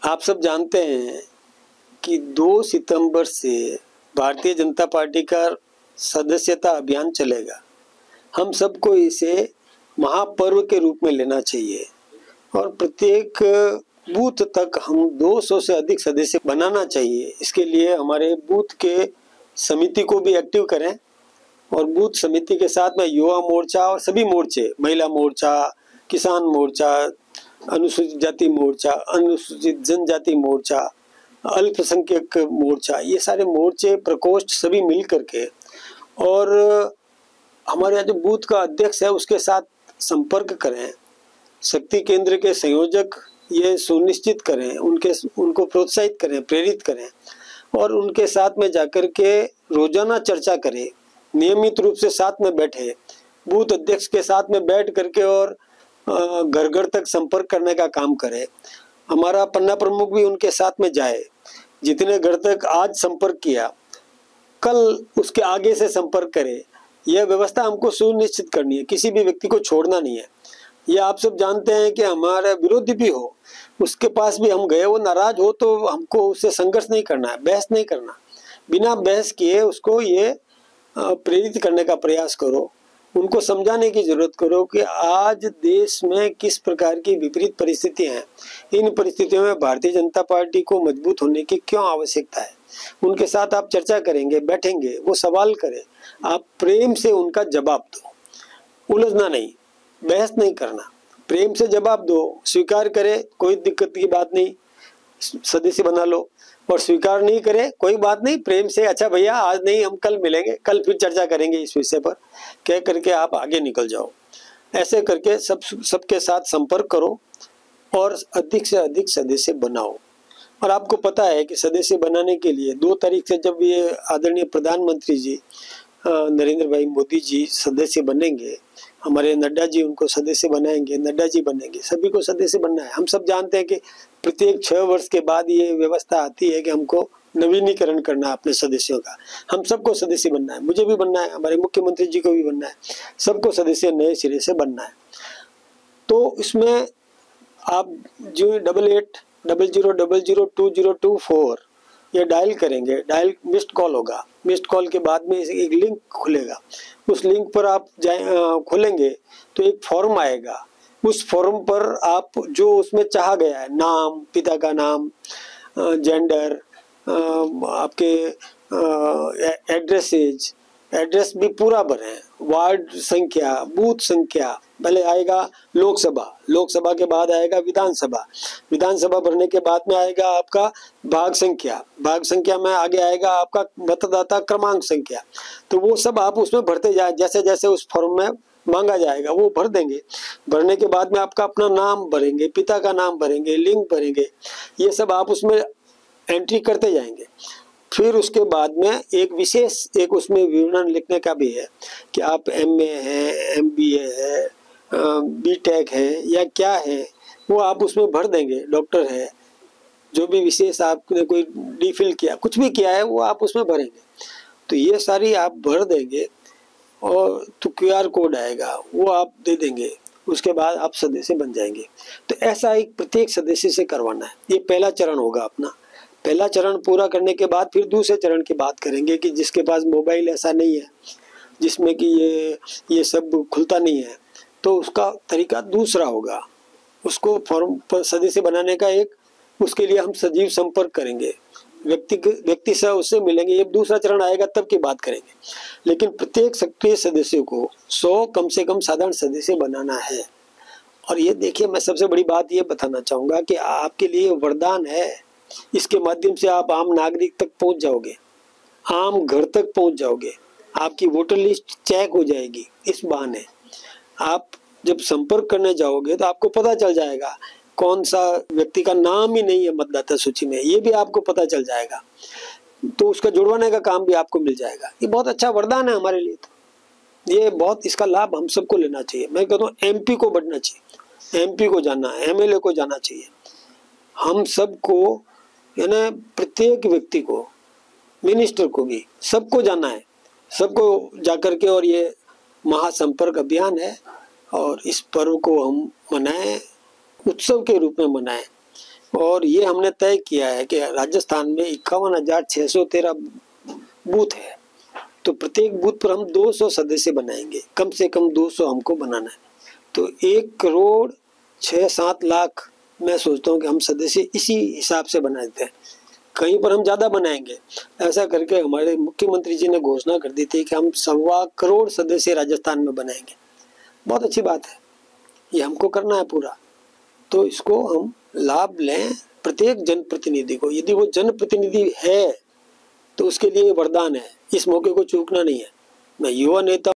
आप सब जानते हैं कि 2 सितंबर से भारतीय जनता पार्टी का सदस्यता अभियान चलेगा। हम सबको इसे महापर्व के रूप में लेना चाहिए और प्रत्येक बूथ तक हम 200 से अधिक सदस्य बनाना चाहिए। इसके लिए हमारे बूथ के समिति को भी एक्टिव करें और बूथ समिति के साथ में युवा मोर्चा और सभी मोर्चे, महिला मोर्चा, किसान मोर्चा, अनुसूचित जाति मोर्चा, अनुसूचित जनजाति मोर्चा, अल्पसंख्यक मोर्चा, ये सारे मोर्चे प्रकोष्ठ सभी मिल करके और हमारे यहाँ जो बूथ का अध्यक्ष है उसके साथ संपर्क करें। शक्ति केंद्र के संयोजक ये सुनिश्चित करें, उनको प्रोत्साहित करें, प्रेरित करें और उनके साथ में जाकर के रोजाना चर्चा करें। नियमित रूप से साथ में बैठे, बूथ अध्यक्ष के साथ में बैठ करके और घर घर तक संपर्क करने का काम करे। हमारा पन्ना प्रमुख भी उनके साथ में जाए। जितने घर तक आज संपर्क किया, कल उसके आगे से संपर्क करे। यह व्यवस्था हमको सुनिश्चित करनी है, किसी भी व्यक्ति को छोड़ना नहीं है। ये आप सब जानते हैं कि हमारा विरोधी भी हो, उसके पास भी हम गए, वो नाराज हो तो हमको उससे संघर्ष नहीं करना है, बहस नहीं करना। बिना बहस किए उसको ये प्रेरित करने का प्रयास करो, उनको समझाने की जरूरत करो कि आज देश में किस प्रकार की विपरीत परिस्थितियां हैं। इन परिस्थितियों में भारतीय जनता पार्टी को मजबूत होने की क्यों आवश्यकता है। उनके साथ आप चर्चा करेंगे, बैठेंगे, वो सवाल करें, आप प्रेम से उनका जवाब दो। उलझना नहीं, बहस नहीं करना, प्रेम से जवाब दो। स्वीकार करे, कोई दिक्कत की बात नहीं, सदस्य बना लो। और स्वीकार नहीं करे, कोई बात नहीं, प्रेम से अच्छा भैया आज नहीं, हम कल मिलेंगे, कल फिर चर्चा करेंगे इस विषय पर, कह करके आप आगे निकल जाओ। ऐसे करके सबके साथ संपर्क करो और अधिक से अधिक सदस्य बनाओ। और आपको पता है कि सदस्य बनाने के लिए 2 तारीख से जब ये आदरणीय प्रधानमंत्री जी नरेंद्र भाई मोदी जी सदस्य बनेंगे, हमारे नड्डा जी उनको सदस्य बनाएंगे, नड्डा जी बनेंगे, सभी को सदस्य बनना है। हम सब जानते हैं कि प्रत्येक 6 वर्ष के बाद ये व्यवस्था आती है कि हमको नवीनीकरण करना है अपने सदस्यों का। हम सबको सदस्य बनना है, मुझे भी बनना है, हमारे मुख्यमंत्री जी को भी बनना है, सबको सदस्य नए सिरे से बनना है। तो इसमें आप जो 8800002024 ये डायल करेंगे, डायल मिस्ड कॉल होगा, मिस्ड कॉल के बाद में एक लिंक खुलेगा, उस लिंक पर आप खोलेंगे तो एक फॉर्म आएगा। उस फॉर्म पर आप जो उसमें चाहा गया है, नाम, पिता का नाम, जेंडर, आपके एड्रेस भी पूरा भरें, वार्ड संख्या, बूथ संख्या। पहले आएगा लोकसभा के बाद आएगा विधानसभा भरने के बाद में आएगा आपका भाग संख्या में आगे आएगा आपका मतदाता क्रमांक संख्या। तो वो सब आप उसमें भरते जाए, जैसे जैसे उस फॉर्म में मांगा जाएगा वो भर देंगे। भरने के बाद में आपका अपना नाम भरेंगे, पिता का नाम भरेंगे, लिंग भरेंगे, ये सब आप उसमें एंट्री करते जाएंगे। फिर उसके बाद में एक विशेष उसमें विवरण लिखने का भी है कि आप MA है, MBA है, BTech है या क्या है, वो आप उसमें भर देंगे। डॉक्टर है, जो भी विशेष आपने कोई डिफिल किया, कुछ भी किया है वो आप उसमें भरेंगे। तो ये सारी आप भर देंगे और तो QR कोड आएगा, वो आप दे देंगे। उसके बाद आप सदस्य बन जाएंगे। तो ऐसा एक प्रत्येक सदस्य से करवाना है। ये पहला चरण होगा अपना। पहला चरण पूरा करने के बाद फिर दूसरे चरण की बात करेंगे कि जिसके पास मोबाइल ऐसा नहीं है, जिसमें कि ये सब खुलता नहीं है, तो उसका तरीका दूसरा होगा। उसको फॉर्म पर सदस्य बनाने का उसके लिए हम सजीव संपर्क करेंगे, व्यक्ति से उससे मिलेंगे। ये दूसरा चरण आएगा तब की बात करेंगे। लेकिन प्रत्येक सक्रिय सदस्य को 100 कम से कम साधारण सदस्य बनाना है। और ये देखिए, मैं सबसे बड़ी बात ये बताना चाहूँगा कि आपके लिए वरदान है। इसके माध्यम से आप आम नागरिक तक पहुँच जाओगे, आम घर तक पहुँच जाओगे, आपकी वोटर लिस्ट चेक हो जाएगी। इस बहाने आप जब संपर्क करने जाओगे तो आपको पता चल जाएगा कौन सा व्यक्ति का नाम ही नहीं है मतदाता सूची में, ये भी आपको पता चल जाएगा। तो उसका जुड़वाने का काम भी आपको मिल जाएगा। ये बहुत अच्छा वरदान है हमारे लिए। तो ये बहुत, इसका लाभ हम सबको लेना चाहिए। मैं कहता हूँ MP को बढ़ना चाहिए, MP को जाना, MLA को जाना चाहिए। हम सबको, यानी प्रत्येक व्यक्ति को, मिनिस्टर को भी, सबको जाना है, सबको जाकर के। और ये महासंपर्क अभियान है और इस पर्व को हम मनाएं, उत्सव के रूप में मनाएं और ये हमने तय किया है कि राजस्थान में 51,613 बूथ है, तो प्रत्येक बूथ पर हम 200 सदस्य बनाएंगे, कम से कम 200 हमको बनाना है। तो 1,06,7 लाख मैं सोचता हूँ कि हम सदस्य इसी हिसाब से बना देते हैं। कहीं पर हम ज़्यादा बनाएंगे, ऐसा करके हमारे मुख्यमंत्री जी ने घोषणा कर दी थी कि हम 1.25 करोड़ सदस्य राजस्थान में बनाएंगे। बहुत अच्छी बात है, ये हमको करना है पूरा। तो इसको हम लाभ लें प्रत्येक जनप्रतिनिधि को। यदि वो जनप्रतिनिधि है तो उसके लिए वरदान है, इस मौके को चूकना नहीं है। मैं युवा नेता